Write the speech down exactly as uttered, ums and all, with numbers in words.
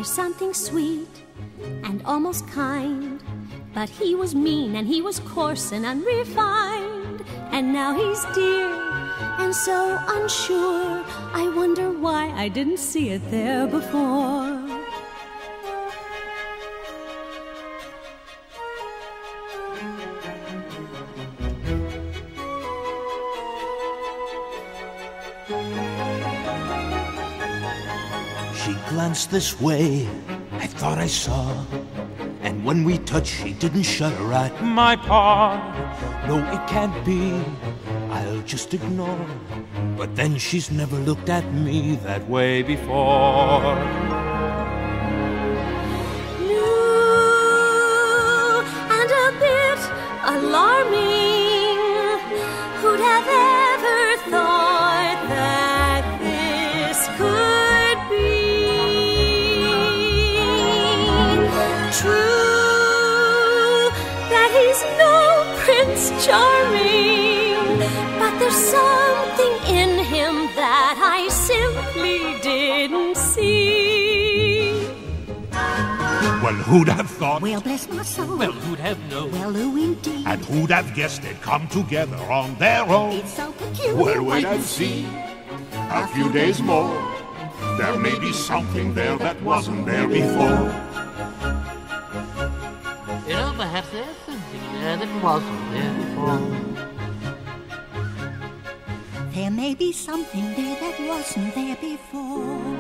There's something sweet and almost kind, but he was mean and he was coarse and unrefined. And now he's dear and so unsure. I wonder why I didn't see it there before. She glanced this way, I thought I saw, and when we touched she didn't shudder at my paw. No, it can't be, I'll just ignore. But then she's never looked at me that way before. New and a bit alarming. Who'd have ever thought that this could be true? That he's no Prince Charming, but there's something in him that I simply didn't see. Well, who'd have thought? Well, bless my soul. Well, who'd have known? Well, who indeed? And who'd have guessed they'd come together on their own? It's so peculiar. Well, wait and see. A few days more. There may be something there that wasn't there before. You know, perhaps there's something there that wasn't there before. There may be something there that wasn't there before.